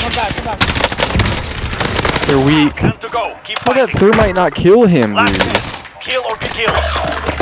Come back, come back. They're weak. Time to go. Keep How that fighting. thermite not kill him, Last dude? chance. Kill or be killed.